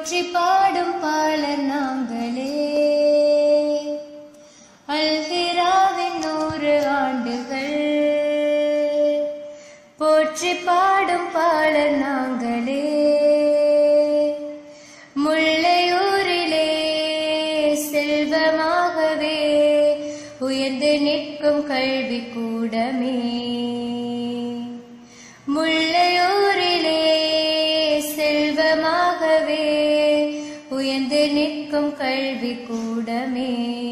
போற்றி பாடும் பாலர் நாங்களே. அல்ஹிராவின் 100 ஆண்டுகள் போற்றி பாடும் பாலர் நாங்களே. முல்லையூரிலே செல்வமாகவே உயர்ந்து நிற்கும் கல்வி கூடமே. முல்லையூரிலே செல்வமாகவே உயர்ந்து நிற்கும் கல்வி கூடமே.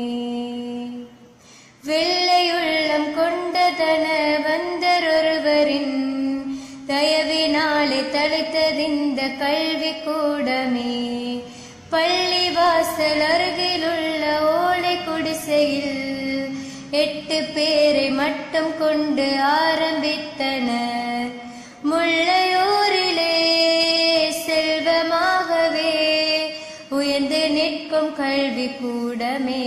வெள்ளையுள்ளம் கொண்ட தனவந்தரொருவரின் தயவினாலே தழைத்ததிந்த கல்வி கூடமே. பள்ளிவாசல் அருகிலுள்ள ஓலை குடிசையில் 8 பேரை மட்டும் கொண்டு ஆரம்பித்தனர். முல்லையூரிலே செல்வமாகவே உயர்ந்து நிற்கும் கல்வி கூடமே.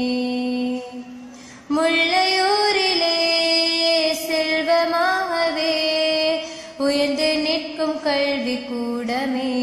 முல்லையூரிலே செல்வமாகவே உயர்ந்து நிற்கும் கல்வி கூடமே.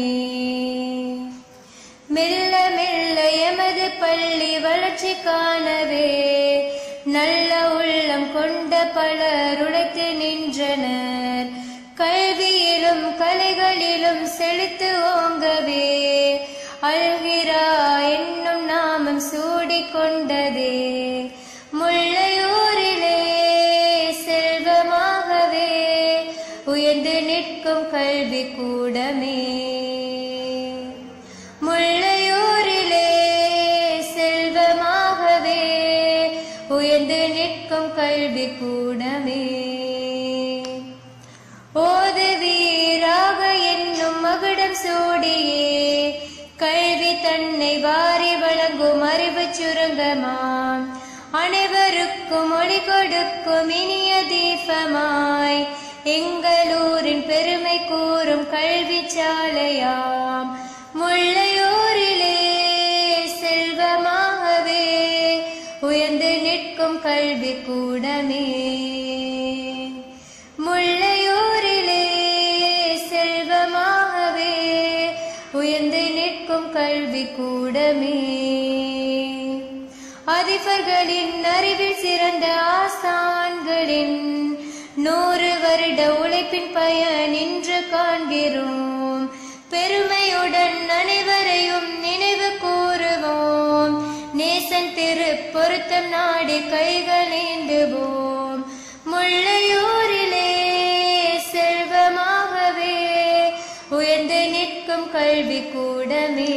மெல்ல மெல்ல எமது பள்ளி வளர்ச்சி காணவே நல்ல உள்ளம் கொண்ட பலர் உழைத்து நின்றனர். கல்வியிலும் கலைகளிலும் செழித்து ஓங்கவே அல்ஹிரா என்னும் நாமம் சூடிக்கொண்டதே. முல்லையூரிலே செல்வமாகவே உயர்ந்து நிற்கும் கல்வி கூடமே. முல்லையூரிலே செல்வமாகவே உயர்ந்து நிற்கும் கல்வி கூடமே. ஓதுவீராக என்னும் மகுடம் சூடியே கல்வி தன்னை வாரி வழங்கும் அறிவு சுரங்கமாம். அனைவருக்கும் ஒளி கொடுக்கும் இனிய தீபமாய் எங்களூரின் பெருமை கூறும் கல்வி சாலையாம். முல்லையூரிலே செல்வமாகவே உயர்ந்து நிற்கும் கல்வி கூடமே. முல்லையூரிலே செல்வமாகவே உயர்ந்து நிற்கும் கல்வி கூடமே. அதிபர்களின் அறிவில் சிறந்த ஆசான்களின் 100 வருட உழைப்பின் பயன் இன்று காண்கிறோம். பெருமையுடன் அனைவரையும் நினைவு கூறுவோம். நேசன் திரு பொருத்தம் நாடி கைகளேந்துவோம். முல்லையூரிலே செல்வமாகவே உயர்ந்து நிற்கும் கல்வி கூடமே.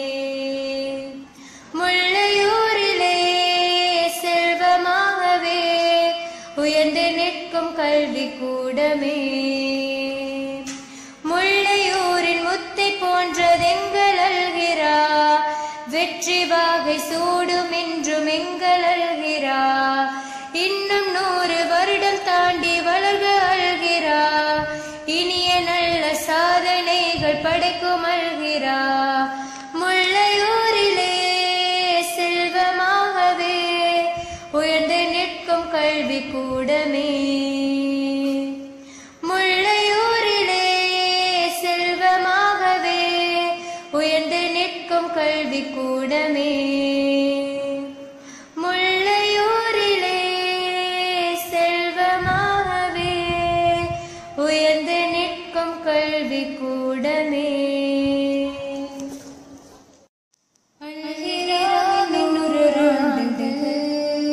முல்லையூரிலே செல்வமாகவே உயர்ந்து நிற்கும் கல்வி கூடமே. முல்லையூரின் முத்தை போன்றதெங்கள் அல்ஹிரா வெற்றி வாகை சூடும் என்றும் எங்கள் அல்ஹிரா. இன்னும் 100 வருடம் தாண்டி வளர்க அல்ஹிரா. இனிய நல்ல சாதனைகள் படைக்கும் அல்ஹிரா. முல்லையூரிலே செல்வமாகவே உயர்ந்து நிற்கும் கல்வி கூடமே. முல்லையூரிலே செல்வமாகவே உயர்ந்து நிற்கும் கல்வி கூடமே. முல்லையூரிலே செல்வமாகவே உயர்ந்து நிற்கும் கல்வி கூடமே. அல்ஹிராவின் 100 ஆண்டுகள்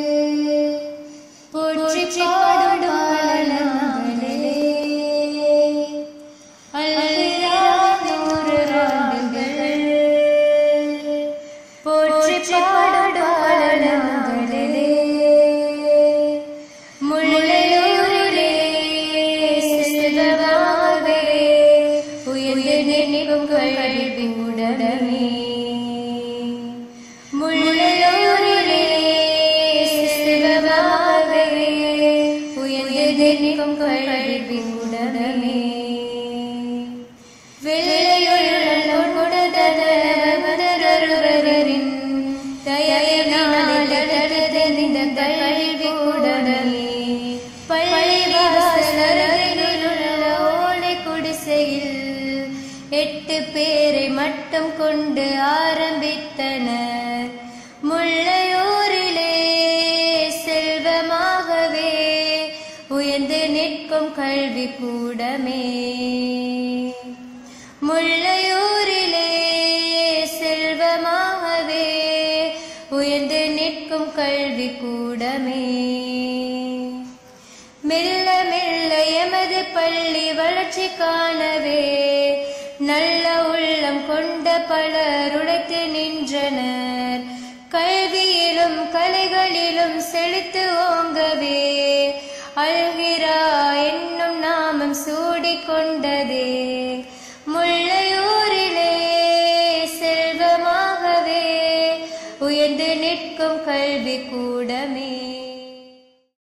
போற்றி பாடும் பாலர் நாங்களே. அல்ஹிராவின் 100 ஆண்டுகள் போற்றி பாடும் பாலர் நாங்களே. முல்லையூரிலே செல்வமாகவே உயர்ந்து நிற்கும் கல்வி கூடமே. முல்லையூரிலே செல்வமாகவே உயர்ந்து நிற்கும் கல்வி கூடமே. வெள்ளையுள்ளம் கொண்ட தனவந்தரொருவரின் தயவினாலே தழைத்ததிந்த கல்வி கூடமே. பள்ளிவாசல் அருகிலுள்ள ஓலை குடிசையில் 8 பேரை மட்டும் உள்ளம் கொண்டு ஆரம்பித்தனர். முல்லையூரிலே செல்வமாகவே உயர்ந்து நிற்கும் கல்வி கூடமே. முல்லையூரிலே செல்வமாகவே உயர்ந்து நிற்கும் கல்வி கூடமே. மெல்ல மெல்ல எமது பள்ளி வளர்ச்சி காணவே நல்ல உள்ளம் கொண்ட பலர் உழைத்து நின்றனர். கல்வியிலும் கலைகளிலும் செழித்து ஓங்கவே அல்கிரா என்னும் நாமம் சூடிக்கொண்ட